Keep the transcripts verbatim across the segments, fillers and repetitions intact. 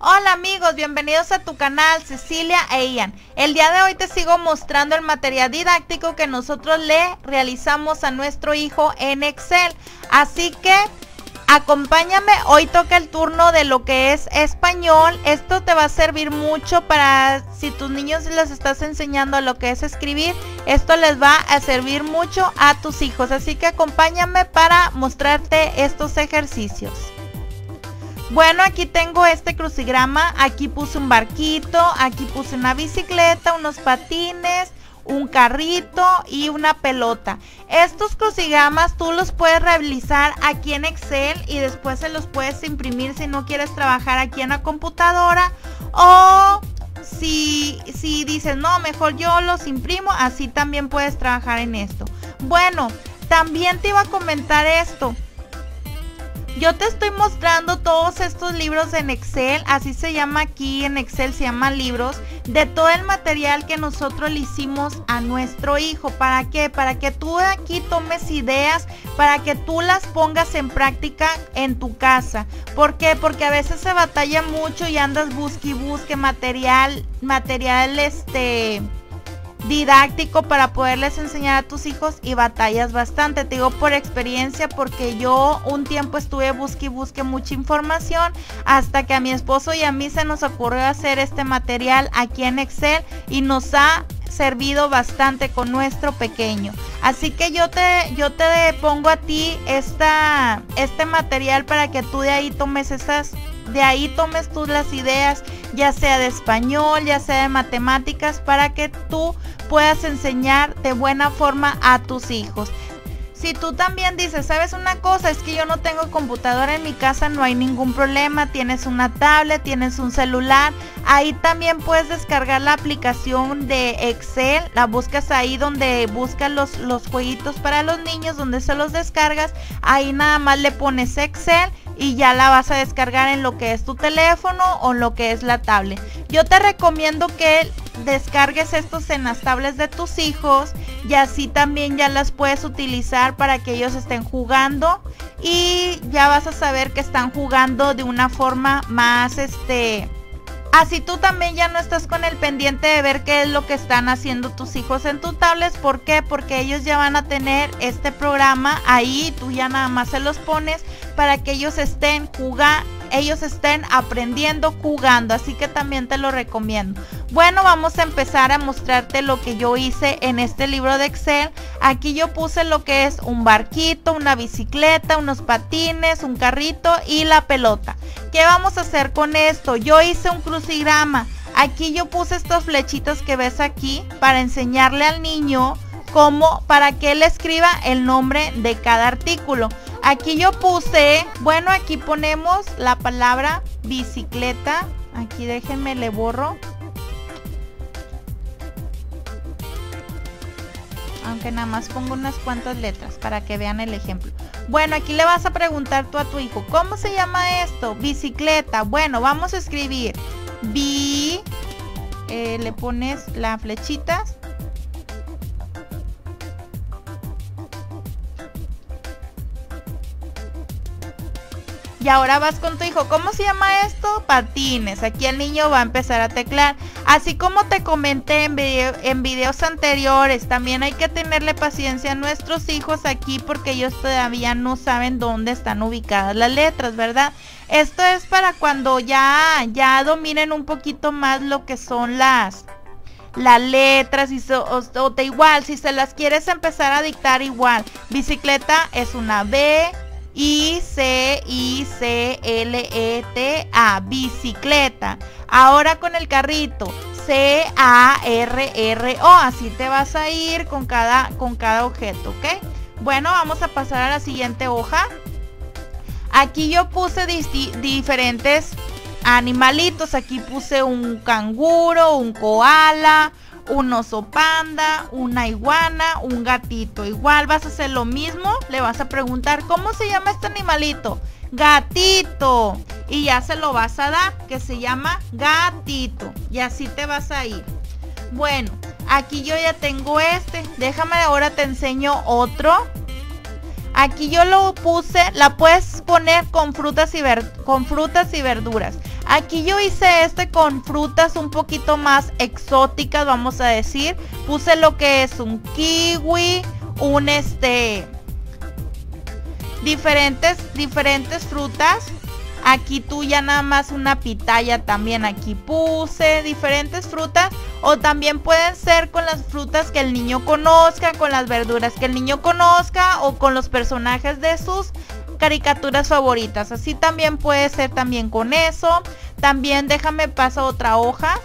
Hola amigos, bienvenidos a tu canal Cecilia e Ian. El día de hoy te sigo mostrando el material didáctico que nosotros le realizamos a nuestro hijo en Excel. Así que acompáñame, hoy toca el turno de lo que es español. Esto te va a servir mucho para si tus niños les estás enseñando lo que es escribir. Esto les va a servir mucho a tus hijos. Así que acompáñame para mostrarte estos ejercicios. Bueno, aquí tengo este crucigrama, aquí puse un barquito, aquí puse una bicicleta, unos patines, un carrito y una pelota. Estos crucigramas tú los puedes realizar aquí en Excel y después se los puedes imprimir si no quieres trabajar aquí en la computadora, o si, si dices no, mejor yo los imprimo, así también puedes trabajar en esto. Bueno, también te iba a comentar esto. Yo te estoy mostrando todos estos libros en Excel, así se llama aquí en Excel, se llama libros, de todo el material que nosotros le hicimos a nuestro hijo. ¿Para qué? Para que tú aquí tomes ideas, para que tú las pongas en práctica en tu casa. ¿Por qué? Porque a veces se batalla mucho y andas busque y busque material, material este... didáctico para poderles enseñar a tus hijos y batallas bastante. Te digo por experiencia, porque yo un tiempo estuve busque y busque mucha información hasta que a mi esposo y a mí se nos ocurrió hacer este material aquí en Excel y nos ha servido bastante con nuestro pequeño. Así que yo te yo te pongo a ti esta este material para que tú de ahí tomes esas de ahí tomes tú las ideas, ya sea de español, ya sea de matemáticas, para que tú puedas enseñar de buena forma a tus hijos. Si tú también dices, ¿sabes una cosa? Es que yo no tengo computadora en mi casa, no hay ningún problema. Tienes una tablet, tienes un celular. Ahí también puedes descargar la aplicación de Excel. La buscas ahí donde buscas los, los jueguitos para los niños, donde se los descargas. Ahí nada más le pones Excel y ya la vas a descargar en lo que es tu teléfono o lo que es la tablet. Yo te recomiendo que descargues estos en las tablets de tus hijos y así también ya las puedes utilizar para que ellos estén jugando y ya vas a saber que están jugando de una forma más este... Así tú también ya no estás con el pendiente de ver qué es lo que están haciendo tus hijos en tu tablet. ¿Por qué? Porque ellos ya van a tener este programa ahí, tú ya nada más se los pones para que ellos estén jugando, ellos estén aprendiendo jugando. Así que también te lo recomiendo. Bueno, vamos a empezar a mostrarte lo que yo hice en este libro de Excel. Aquí yo puse lo que es un barquito, una bicicleta, unos patines, un carrito y la pelota. ¿Qué vamos a hacer con esto? Yo hice un crucigrama. Aquí yo puse estos flechitos que ves aquí para enseñarle al niño cómo, para que él escriba el nombre de cada artículo. Aquí yo puse, bueno, aquí ponemos la palabra bicicleta. Aquí déjenme, le borro. Aunque nada más pongo unas cuantas letras para que vean el ejemplo. Bueno, aquí le vas a preguntar tú a tu hijo, ¿cómo se llama esto? Bicicleta. Bueno, vamos a escribir bi, eh, le pones la flechita. Y ahora vas con tu hijo, ¿cómo se llama esto? Patines. Aquí el niño va a empezar a teclear. Así como te comenté en, video, en videos anteriores, también hay que tenerle paciencia a nuestros hijos aquí porque ellos todavía no saben dónde están ubicadas las letras, ¿verdad? Esto es para cuando ya, ya dominen un poquito más lo que son las... las letras y so, o, o te igual, si se las quieres empezar a dictar igual. Bicicleta es una B, I, C, I, C, L, E, T, A, bicicleta. Ahora con el carrito, C, A, R, R, O. Así te vas a ir con cada, con cada objeto, ¿ok? Bueno, vamos a pasar a la siguiente hoja. Aquí yo puse diferentes animalitos. Aquí puse un canguro, un koala, un oso panda, una iguana, un gatito. Igual vas a hacer lo mismo, le vas a preguntar, ¿cómo se llama este animalito? Gatito. Y ya se lo vas a dar, que se llama gatito. Y así te vas a ir. Bueno, aquí yo ya tengo este. Déjame ahora te enseño otro. Aquí yo lo puse, la puedes poner con frutas y, ver, con frutas y verduras. Aquí yo hice este con frutas un poquito más exóticas, vamos a decir. Puse lo que es un kiwi, un este... Diferentes, diferentes frutas. Aquí tú ya nada más una pitaya también aquí puse, diferentes frutas. O también pueden ser con las frutas que el niño conozca, con las verduras que el niño conozca o con los personajes de sus caricaturas favoritas. Así también puede ser también con eso. También déjame pasar otra hoja.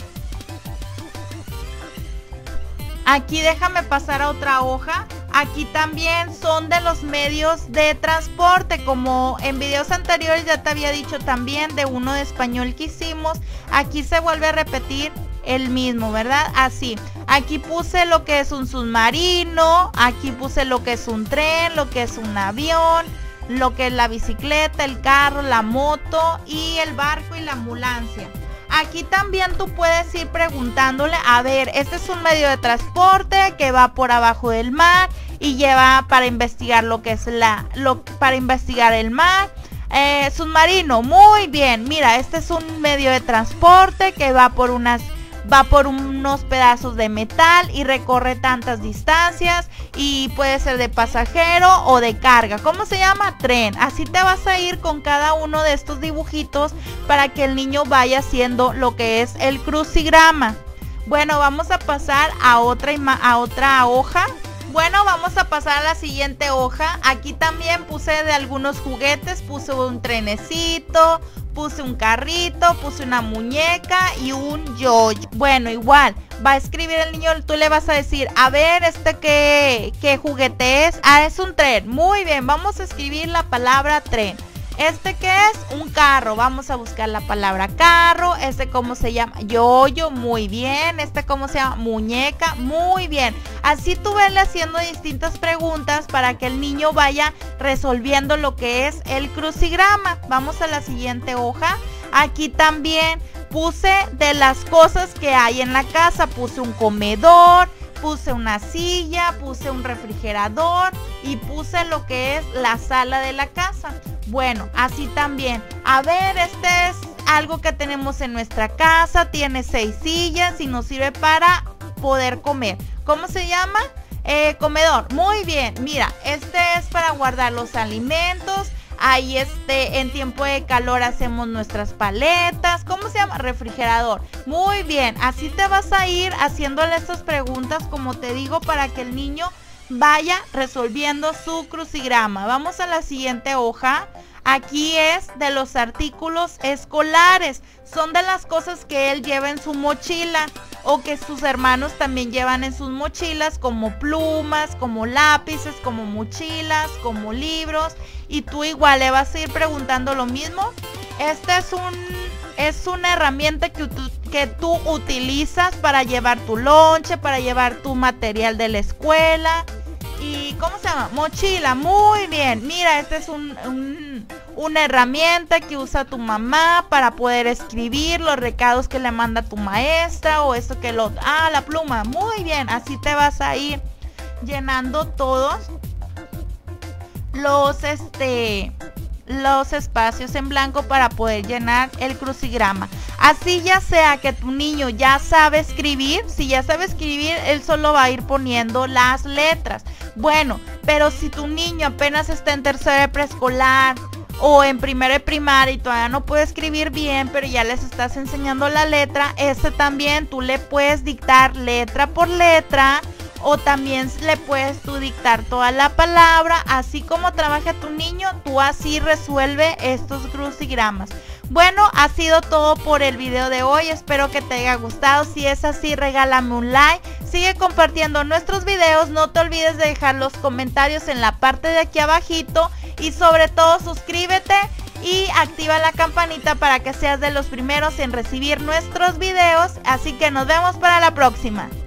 Aquí déjame pasar a otra hoja. Aquí también son de los medios de transporte, como en videos anteriores ya te había dicho también de uno de español que hicimos. Aquí se vuelve a repetir el mismo, ¿verdad? Así, aquí puse lo que es un submarino, aquí puse lo que es un tren, lo que es un avión, lo que es la bicicleta, el carro, la moto y el barco y la ambulancia. Aquí también tú puedes ir preguntándole, a ver, este es un medio de transporte que va por abajo del mar y lleva para investigar lo que es la, lo, para investigar el mar. Eh, submarino, muy bien, mira, este es un medio de transporte que va por unas, va por unos pedazos de metal y recorre tantas distancias y puede ser de pasajero o de carga. ¿Cómo se llama? Tren. Así te vas a ir con cada uno de estos dibujitos para que el niño vaya haciendo lo que es el crucigrama. Bueno, vamos a pasar a otra, a otra hoja. Bueno, vamos a pasar a la siguiente hoja. Aquí también puse de algunos juguetes, puse un trenecito, puse un carrito, puse una muñeca y un yo-yo. Bueno, igual, va a escribir el niño, tú le vas a decir, a ver, este qué, qué juguete es. Ah, es un tren. Muy bien, vamos a escribir la palabra tren. ¿Este qué es? Un carro. Vamos a buscar la palabra carro. ¿Este cómo se llama? Yo-yo. Muy bien. ¿Este cómo se llama? Muñeca. Muy bien. Así tú vele haciendo distintas preguntas para que el niño vaya resolviendo lo que es el crucigrama. Vamos a la siguiente hoja. Aquí también puse de las cosas que hay en la casa. Puse un comedor, puse una silla, puse un refrigerador y puse lo que es la sala de la casa. Bueno, así también. A ver, este es algo que tenemos en nuestra casa. Tiene seis sillas y nos sirve para poder comer. ¿Cómo se llama? Eh, comedor. Muy bien. Mira, este es para guardar los alimentos. Ahí este, en tiempo de calor hacemos nuestras paletas. ¿Cómo se llama? Refrigerador. Muy bien. Así te vas a ir haciéndole estas preguntas, como te digo, para que el niño vaya resolviendo su crucigrama. Vamos a la siguiente hoja. Aquí es de los artículos escolares. Son de las cosas que él lleva en su mochila o que sus hermanos también llevan en sus mochilas, como plumas, como lápices, como mochilas, como libros. Y tú igual le vas a ir preguntando lo mismo. Este es un es una herramienta que tú, que tú utilizas para llevar tu lonche, para llevar tu material de la escuela. ¿Y cómo se llama? Mochila. Muy bien. Mira, esta es un, un, una herramienta que usa tu mamá para poder escribir los recados que le manda tu maestra o esto que lo... Ah, la pluma. Muy bien. Así te vas a ir llenando todos los, este... los espacios en blanco para poder llenar el crucigrama. Así, ya sea que tu niño ya sabe escribir, si ya sabe escribir, él solo va a ir poniendo las letras. Bueno, pero si tu niño apenas está en tercero de preescolar o en primero de primaria y todavía no puede escribir bien, pero ya les estás enseñando la letra, este también tú le puedes dictar letra por letra. O también le puedes tú dictar toda la palabra. Así como trabaja tu niño, tú así resuelve estos crucigramas. Bueno, ha sido todo por el video de hoy. Espero que te haya gustado. Si es así, regálame un like. Sigue compartiendo nuestros videos. No te olvides de dejar los comentarios en la parte de aquí abajito. Y sobre todo, suscríbete y activa la campanita para que seas de los primeros en recibir nuestros videos. Así que nos vemos para la próxima.